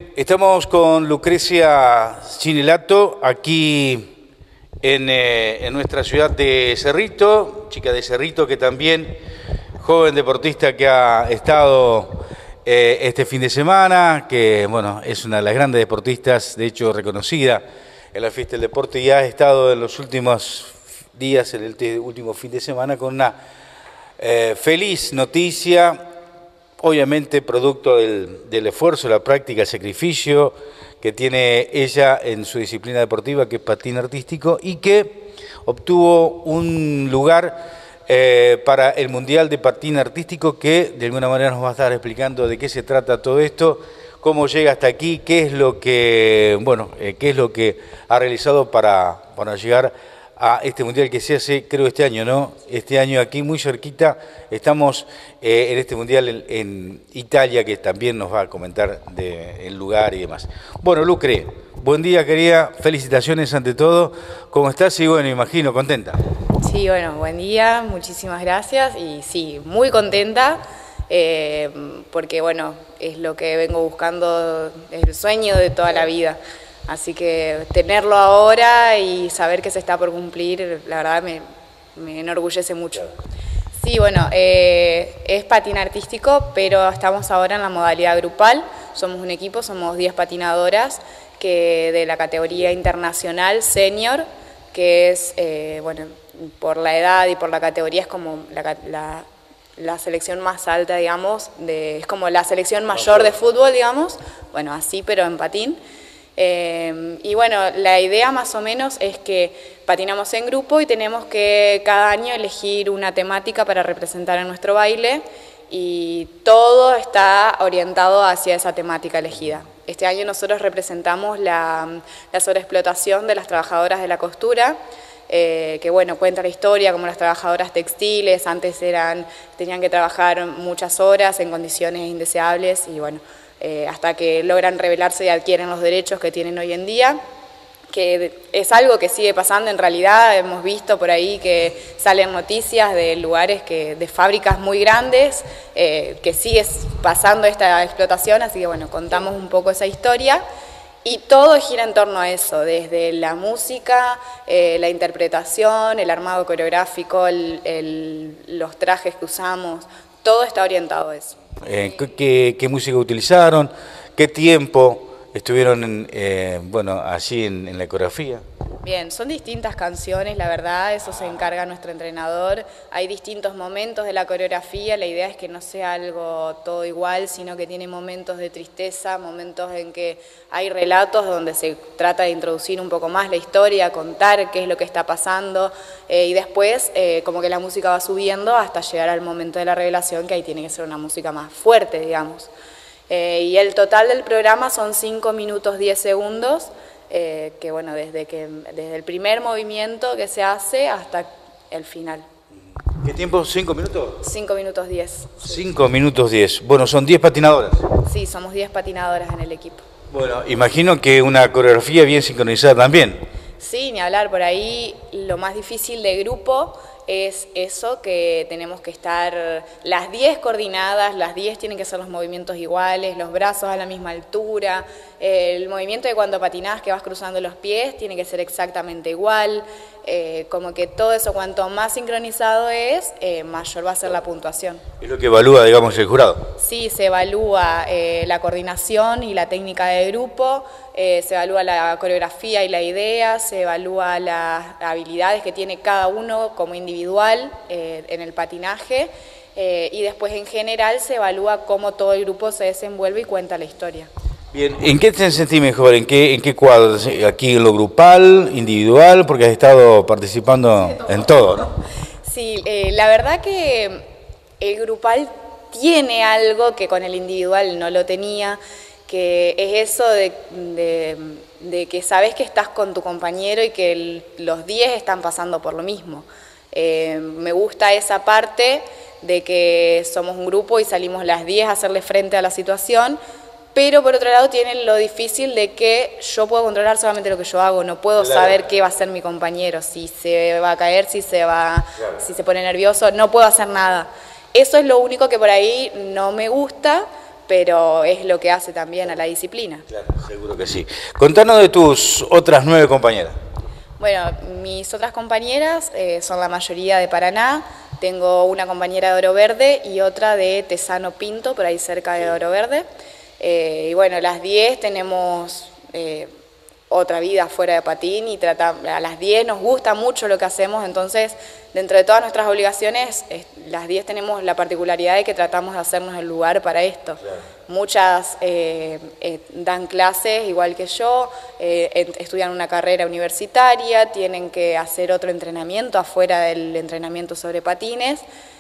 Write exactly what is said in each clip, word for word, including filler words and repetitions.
Estamos con Lucrecia Cinelato aquí en, eh, en nuestra ciudad de Cerrito, chica de Cerrito que también, joven deportista que ha estado eh, este fin de semana, que bueno, es una de las grandes deportistas, de hecho reconocida en la fiesta del deporte y ha estado en los últimos días, en el último fin de semana, con una eh, feliz noticia. Obviamente producto del, del esfuerzo, la práctica, el sacrificio que tiene ella en su disciplina deportiva, que es patín artístico, y que obtuvo un lugar eh, para el Mundial de Patín Artístico, que de alguna manera nos va a estar explicando de qué se trata todo esto, cómo llega hasta aquí, qué es lo que, bueno, eh, qué es lo que ha realizado para, para llegar a este Mundial que se hace, creo, este año, ¿no? Este año aquí muy cerquita, estamos eh, en este Mundial en, en Italia, que también nos va a comentar del lugar y demás. Bueno, Lucre, buen día, querida, felicitaciones ante todo. ¿Cómo estás? Y bueno, imagino, contenta. Sí, bueno, buen día, muchísimas gracias y sí, muy contenta, eh, porque bueno, es lo que vengo buscando, es el sueño de toda la vida. Así que tenerlo ahora y saber que se está por cumplir, la verdad me, me enorgullece mucho. Sí, bueno, eh, es patín artístico, pero estamos ahora en la modalidad grupal. Somos un equipo, somos diez patinadoras que de la categoría internacional senior, que es, eh, bueno, por la edad y por la categoría es como la, la, la selección más alta, digamos, de, es como la selección mayor de fútbol, digamos, bueno, así, pero en patín. Eh, y bueno, la idea más o menos es que patinamos en grupo y tenemos que cada año elegir una temática para representar en nuestro baile y todo está orientado hacia esa temática elegida. Este año nosotros representamos la, la sobreexplotación de las trabajadoras de la costura, eh, que bueno, cuenta la historia como las trabajadoras textiles, antes eran, tenían que trabajar muchas horas en condiciones indeseables y bueno, Eh, hasta que logran rebelarse y adquieren los derechos que tienen hoy en día, que es algo que sigue pasando en realidad. Hemos visto por ahí que salen noticias de lugares, que, de fábricas muy grandes, eh, que sigue pasando esta explotación, así que bueno, contamos un poco esa historia. Y todo gira en torno a eso, desde la música, eh, la interpretación, el armado coreográfico, el, el, los trajes que usamos, todo está orientado a eso. Eh, ¿qué, qué música utilizaron? ¿Qué tiempo estuvieron en, eh, bueno, allí en, en la coreografía? Bien, son distintas canciones, la verdad, eso se encarga nuestro entrenador. Hay distintos momentos de la coreografía, la idea es que no sea algo todo igual, sino que tiene momentos de tristeza, momentos en que hay relatos donde se trata de introducir un poco más la historia, contar qué es lo que está pasando, eh, y después eh, como que la música va subiendo hasta llegar al momento de la revelación, que ahí tiene que ser una música más fuerte, digamos. Eh, y el total del programa son cinco minutos diez segundos, Eh, que bueno, desde, que, desde el primer movimiento que se hace hasta el final. ¿Qué tiempo? ¿Cinco minutos? Cinco minutos diez. Cinco minutos diez. Bueno, son diez patinadoras. Sí, somos diez patinadoras en el equipo. Bueno, imagino que una coreografía bien sincronizada también. Sí, ni hablar, por ahí lo más difícil de grupo es eso, que tenemos que estar las diez coordinadas, las diez tienen que ser los movimientos iguales, los brazos a la misma altura, el movimiento de cuando patinás que vas cruzando los pies tiene que ser exactamente igual, eh, como que todo eso cuanto más sincronizado es, eh, mayor va a ser la puntuación. ¿Es lo que evalúa, digamos, el jurado? Sí, se evalúa eh, la coordinación y la técnica de grupo, eh, se evalúa la coreografía y la idea, se evalúa las habilidades que tiene cada uno como individual eh, en el patinaje, eh, y después en general se evalúa cómo todo el grupo se desenvuelve y cuenta la historia. Bien, ¿en qué te sentís mejor? ¿En qué, en qué cuadro? ¿Aquí en lo grupal, individual? Porque has estado participando en todo, ¿no? Sí, eh, la verdad que el grupal tiene algo que con el individual no lo tenía, que es eso de, de, de que sabes que estás con tu compañero y que el, los diez están pasando por lo mismo. Eh, me gusta esa parte de que somos un grupo y salimos las diez a hacerle frente a la situación, pero por otro lado tienen lo difícil de que yo puedo controlar solamente lo que yo hago, no puedo claro. saber qué va a hacer mi compañero, si se va a caer, si se va, claro. si se pone nervioso, no puedo hacer nada. Eso es lo único que por ahí no me gusta, pero es lo que hace también a la disciplina. Claro, seguro que sí. Contanos de tus otras nueve compañeras. Bueno, mis otras compañeras eh, son la mayoría de Paraná. Tengo una compañera de Oro Verde y otra de Tesano Pinto, por ahí cerca de Oro Verde. Eh, y bueno, las diez tenemos eh, otra vida fuera de patín y tratamos, a las diez nos gusta mucho lo que hacemos, entonces dentro de todas nuestras obligaciones, eh, las diez tenemos la particularidad de que tratamos de hacernos el lugar para esto. Claro. Muchas eh, eh, dan clases igual que yo, eh, estudian una carrera universitaria, tienen que hacer otro entrenamiento afuera del entrenamiento sobre patines,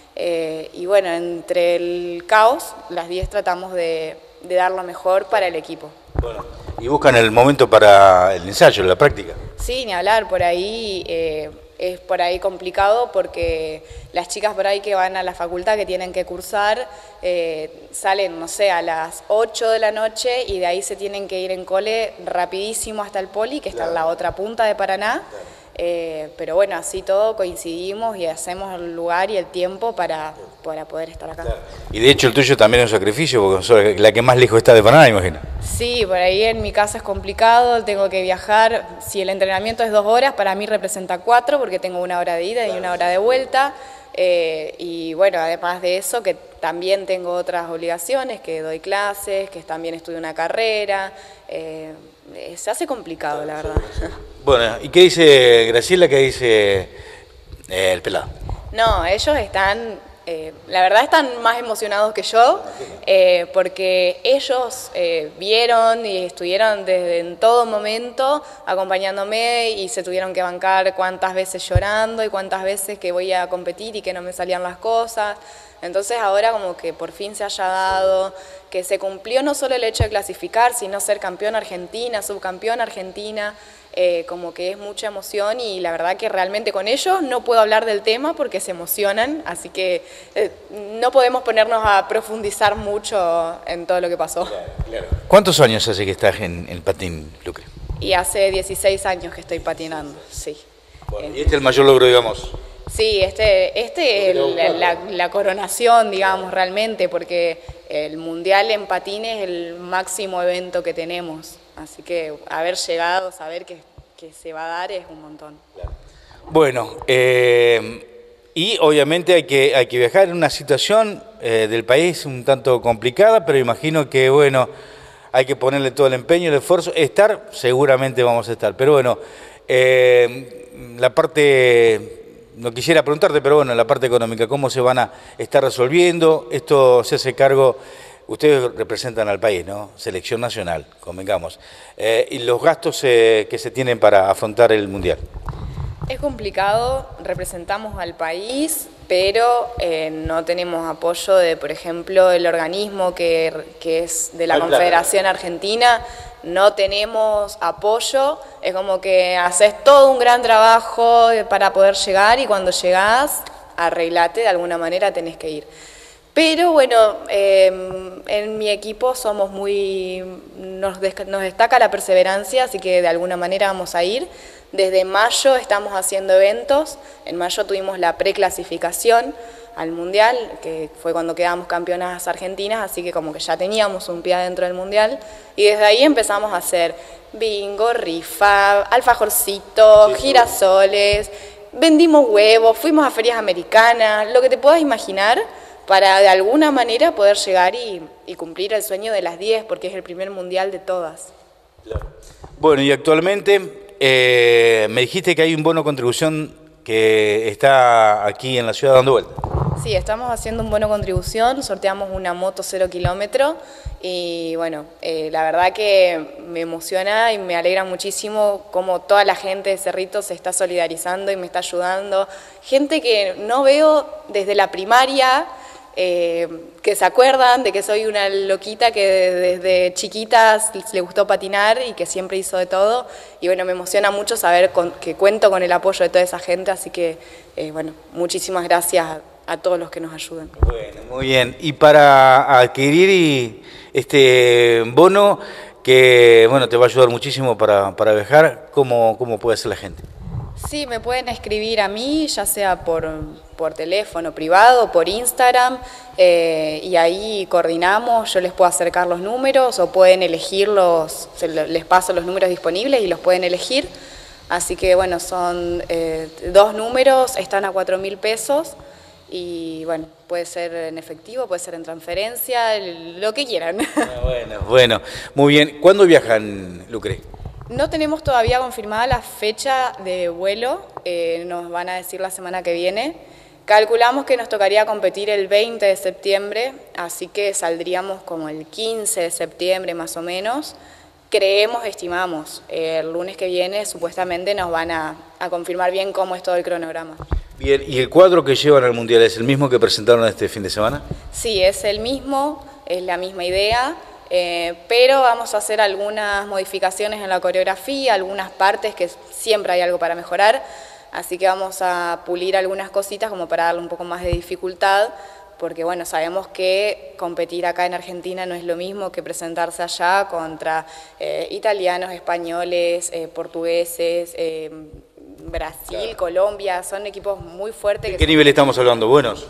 eh, y bueno, entre el caos, las diez tratamos de, de dar lo mejor para el equipo. Bueno, y buscan el momento para el ensayo, la práctica. Sí, ni hablar, por ahí eh, es por ahí complicado porque las chicas por ahí que van a la facultad, que tienen que cursar, eh, salen, no sé, a las ocho de la noche y de ahí se tienen que ir en cole rapidísimo hasta el Poli, que está en la otra punta de Paraná. Claro. Eh, pero bueno, así todo coincidimos y hacemos el lugar y el tiempo para, para poder estar acá. Claro. Y de hecho el tuyo también es un sacrificio, porque sos la que más lejos está de Paraná, imagino. Sí, por ahí en mi casa es complicado, tengo que viajar, si el entrenamiento es dos horas, para mí representa cuatro, porque tengo una hora de ida y una hora de vuelta. Eh, y bueno, además de eso, que también tengo otras obligaciones, que doy clases, que también estudio una carrera, eh, se hace complicado, la verdad. Bueno, ¿y qué dice Graciela, qué dice eh, el pelado? No, ellos están, eh, la verdad están más emocionados que yo, eh, porque ellos eh, vieron y estuvieron desde en todo momento acompañándome y se tuvieron que bancar cuántas veces llorando y cuántas veces que voy a competir y que no me salían las cosas. Entonces ahora como que por fin se haya dado, que se cumplió no solo el hecho de clasificar, sino ser campeón argentina, subcampeón argentina, eh, como que es mucha emoción y la verdad que realmente con ellos no puedo hablar del tema porque se emocionan, así que eh, no podemos ponernos a profundizar mucho en todo lo que pasó. Claro, claro. ¿Cuántos años hace que estás en el patín, Lucre? Y hace dieciséis años que estoy patinando, sí. Bueno, ¿y este es el mayor logro, digamos? Sí, este, este es la, la, la coronación, digamos, realmente, porque el Mundial en patines es el máximo evento que tenemos. Así que haber llegado, saber que, que se va a dar es un montón. Bueno, eh, y obviamente hay que, hay que viajar en una situación eh, del país un tanto complicada, pero imagino que, bueno, hay que ponerle todo el empeño, el esfuerzo. Estar, seguramente vamos a estar, pero bueno, eh, la parte... No quisiera preguntarte, pero bueno, la parte económica, ¿cómo se van a estar resolviendo? Esto se hace cargo, ustedes representan al país, ¿no? Selección nacional, convengamos. Eh, y los gastos eh, que se tienen para afrontar el Mundial. Es complicado, representamos al país, pero eh, no tenemos apoyo de, por ejemplo, el organismo que, que es de la Confederación Argentina. No tenemos apoyo, es como que haces todo un gran trabajo para poder llegar y cuando llegás, arreglate, de alguna manera tenés que ir. Pero bueno, eh, en mi equipo somos muy, nos, nos destaca la perseverancia, así que de alguna manera vamos a ir. Desde mayo estamos haciendo eventos, en mayo tuvimos la preclasificación al Mundial, que fue cuando quedamos campeonas argentinas, así que como que ya teníamos un pie dentro del Mundial, y desde ahí empezamos a hacer bingo, rifa, alfajorcitos, girasoles, vendimos huevos, fuimos a ferias americanas, lo que te puedas imaginar, para de alguna manera poder llegar y, y cumplir el sueño de las diez, porque es el primer Mundial de todas. Claro. Bueno, y actualmente eh, me dijiste que hay un bono contribución que está aquí en la ciudad dando vuelta. Sí, estamos haciendo un bono contribución, sorteamos una moto cero kilómetro y bueno, eh, la verdad que me emociona y me alegra muchísimo cómo toda la gente de Cerrito se está solidarizando y me está ayudando. Gente que no veo desde la primaria, eh, que se acuerdan de que soy una loquita que desde chiquita le gustó patinar y que siempre hizo de todo. Y bueno, me emociona mucho saber con, que cuento con el apoyo de toda esa gente, así que eh, bueno, muchísimas gracias a, a todos los que nos ayudan. Bueno, muy bien. Y para adquirir y este bono que bueno te va a ayudar muchísimo para, para viajar, ¿cómo, cómo puede hacer la gente? Sí, me pueden escribir a mí, ya sea por, por teléfono privado, por Instagram, eh, y ahí coordinamos, yo les puedo acercar los números o pueden elegirlos, se lo, les paso los números disponibles y los pueden elegir. Así que bueno, son eh, dos números, están a cuatro mil pesos y bueno, puede ser en efectivo, puede ser en transferencia, lo que quieran. Bueno, bueno, muy bien. ¿Cuándo viajan, Lucre? No tenemos todavía confirmada la fecha de vuelo, eh, nos van a decir la semana que viene. Calculamos que nos tocaría competir el veinte de septiembre, así que saldríamos como el quince de septiembre más o menos. Creemos, estimamos, eh, el lunes que viene supuestamente nos van a, a confirmar bien cómo es todo el cronograma. Bien, ¿y el cuadro que llevan al Mundial es el mismo que presentaron este fin de semana? Sí, es el mismo, es la misma idea. Eh, pero vamos a hacer algunas modificaciones en la coreografía, algunas partes que siempre hay algo para mejorar, así que vamos a pulir algunas cositas como para darle un poco más de dificultad, porque bueno, sabemos que competir acá en Argentina no es lo mismo que presentarse allá contra eh, italianos, españoles, eh, portugueses, eh, Brasil, claro. Colombia, son equipos muy fuertes. ¿De qué nivel estamos hablando? ¿Buenos?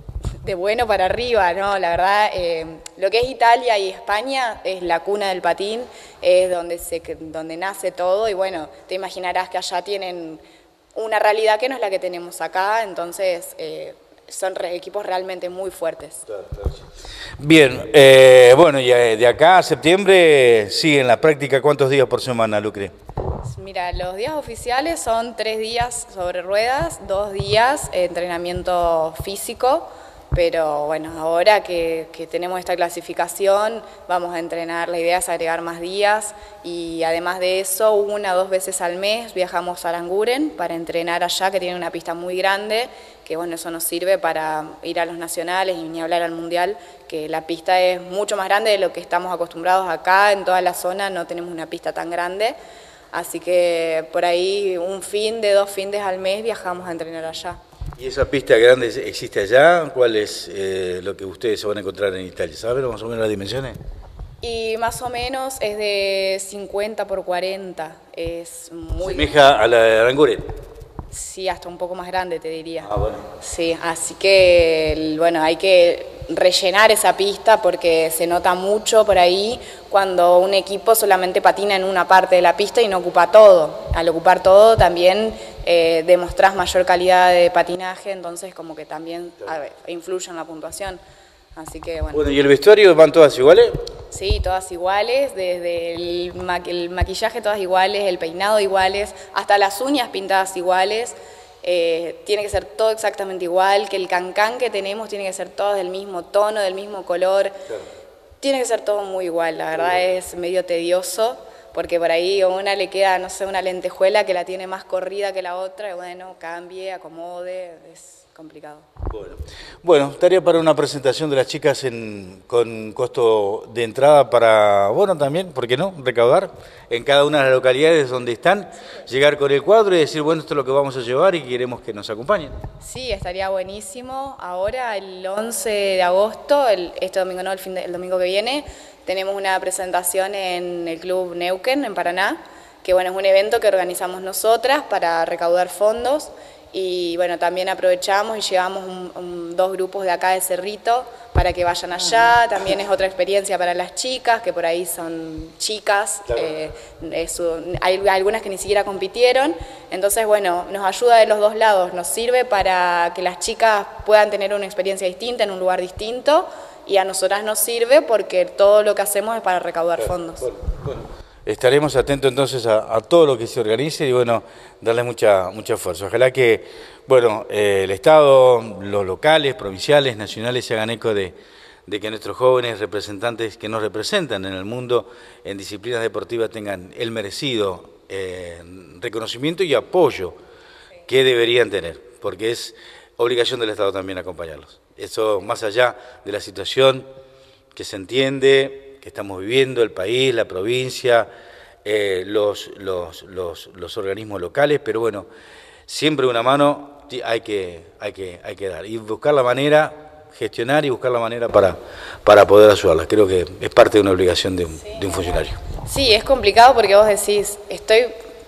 De bueno para arriba, ¿no? La verdad, eh, lo que es Italia y España es la cuna del patín, es donde, se, donde nace todo y bueno, te imaginarás que allá tienen una realidad que no es la que tenemos acá, entonces eh, son re, equipos realmente muy fuertes. Claro, claro. Bien, eh, bueno, y de acá a septiembre siguen la práctica, ¿cuántos días por semana, Lucre? Mira, los días oficiales son tres días sobre ruedas, dos días eh, entrenamiento físico. Pero bueno, ahora que, que tenemos esta clasificación, vamos a entrenar, la idea es agregar más días y además de eso, una o dos veces al mes viajamos a Aranguren para entrenar allá, que tiene una pista muy grande, que bueno, eso nos sirve para ir a los nacionales y ni hablar al mundial, que la pista es mucho más grande de lo que estamos acostumbrados acá, en toda la zona no tenemos una pista tan grande, así que por ahí un fin de dos fines al mes viajamos a entrenar allá. ¿Y esa pista grande existe allá? ¿Cuál es eh, lo que ustedes se van a encontrar en Italia? ¿Saben más o menos las dimensiones? Y más o menos es de cincuenta por cuarenta, es muy... ¿Semeja a la de Aranguren? Sí, hasta un poco más grande te diría. Ah, bueno. Sí, así que bueno, hay que rellenar esa pista porque se nota mucho por ahí cuando un equipo solamente patina en una parte de la pista y no ocupa todo. Al ocupar todo también eh, demostrás mayor calidad de patinaje, entonces como que también a ver, influye en la puntuación. Así que bueno. Bueno, ¿y el vestuario van todas iguales? Sí, todas iguales, desde el, ma el maquillaje todas iguales, el peinado iguales, hasta las uñas pintadas iguales. Eh, tiene que ser todo exactamente igual, que el cancán que tenemos tiene que ser todo del mismo tono, del mismo color. Claro. Tiene que ser todo muy igual, la verdad sí. Es medio tedioso, porque por ahí a una le queda, no sé, una lentejuela que la tiene más corrida que la otra, y bueno, cambie, acomode, es complicado. Bueno, bueno, estaría para una presentación de las chicas en, con costo de entrada para, bueno, también, ¿por qué no?, recaudar en cada una de las localidades donde están, llegar con el cuadro y decir, bueno, esto es lo que vamos a llevar y queremos que nos acompañen. Sí, estaría buenísimo. Ahora, el once de agosto, el, este domingo no, el, fin de, el domingo que viene, tenemos una presentación en el Club Neuquén, en Paraná, que bueno, es un evento que organizamos nosotras para recaudar fondos. Y bueno, también aprovechamos y llevamos un, un, dos grupos de acá de Cerrito para que vayan allá, también es otra experiencia para las chicas, que por ahí son chicas, claro. eh, es un, hay algunas que ni siquiera compitieron, entonces bueno, nos ayuda de los dos lados, nos sirve para que las chicas puedan tener una experiencia distinta en un lugar distinto y a nosotras nos sirve porque todo lo que hacemos es para recaudar claro. fondos. Bueno, bueno. Estaremos atentos entonces a, a todo lo que se organice y bueno, darle mucha, mucha fuerza. Ojalá que, bueno, eh, el Estado, los locales, provinciales, nacionales se hagan eco de, de que nuestros jóvenes representantes que nos representan en el mundo en disciplinas deportivas tengan el merecido eh, reconocimiento y apoyo que deberían tener, porque es obligación del Estado también acompañarlos. Eso más allá de la situación que se entiende, que estamos viviendo, el país, la provincia, eh, los, los, los, los organismos locales, pero bueno, siempre una mano hay que, hay que, hay que dar y buscar la manera, gestionar y buscar la manera para, para poder ayudarlas. Creo que es parte de una obligación de un, sí, de un funcionario. Sí, es complicado porque vos decís, estoy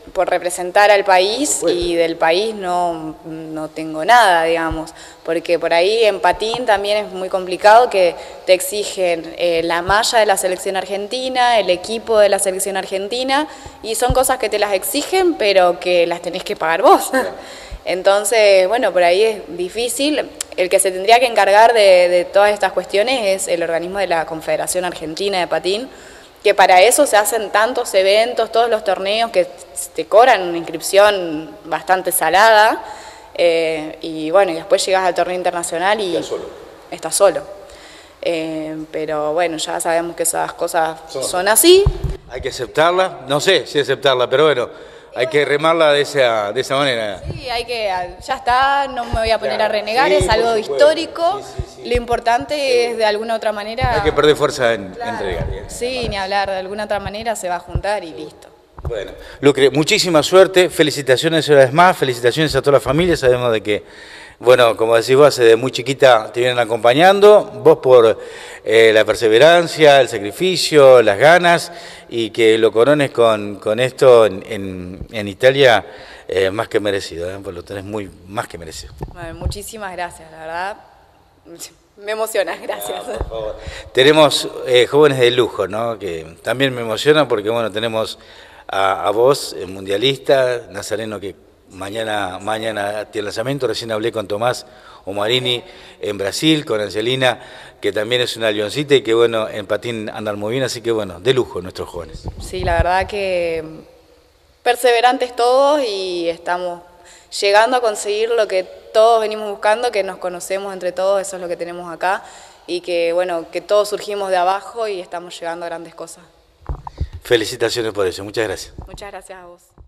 por representar al país y del país no, no tengo nada, digamos, porque por ahí en patín también es muy complicado que te exigen eh, la malla de la selección argentina, el equipo de la selección argentina, y son cosas que te las exigen pero que las tenés que pagar vos. Entonces, bueno, por ahí es difícil. El que se tendría que encargar de, de todas estas cuestiones es el organismo de la Confederación Argentina de Patín, que para eso se hacen tantos eventos, todos los torneos que te cobran una inscripción bastante salada, eh, y bueno, y después llegas al torneo internacional y estás solo. Estás solo. Eh, pero bueno, ya sabemos que esas cosas son, son así. Hay que aceptarla, no sé si aceptarla, pero bueno, hay que remarla de esa, de esa manera. Sí, hay que, ya está, no me voy a poner Claro, a renegar, sí, es algo histórico. Sí, sí, sí. Lo importante sí. es de alguna otra manera... Hay que perder fuerza en claro. entregar. Sí, ni hablar, de alguna otra manera se va a juntar y listo. Bueno, Lucre, muchísima suerte, felicitaciones una vez más, felicitaciones a toda la familia, sabemos de que, bueno, como decís vos, desde muy chiquita te vienen acompañando, vos por eh, la perseverancia, el sacrificio, las ganas, y que lo corones con, con esto en, en, en Italia, eh, más que merecido, ¿eh? Pues lo tenés muy, más que merecido. Bueno, muchísimas gracias, la verdad, me emociona, gracias. Ah, por favor. Tenemos eh, jóvenes de lujo, ¿no? Que también me emociona porque, bueno, tenemos a, a vos, el mundialista, Nazareno, que mañana, mañana tiene lanzamiento. Recién hablé con Tomás Omarini en Brasil, con Angelina, que también es una leoncita y que, bueno, en patín andan muy bien, así que, bueno, de lujo nuestros jóvenes. Sí, la verdad que perseverantes todos y estamos llegando a conseguir lo que todos venimos buscando, que nos conocemos entre todos, eso es lo que tenemos acá, y que, bueno, que todos surgimos de abajo y estamos llegando a grandes cosas. Felicitaciones por eso, muchas gracias. Muchas gracias a vos.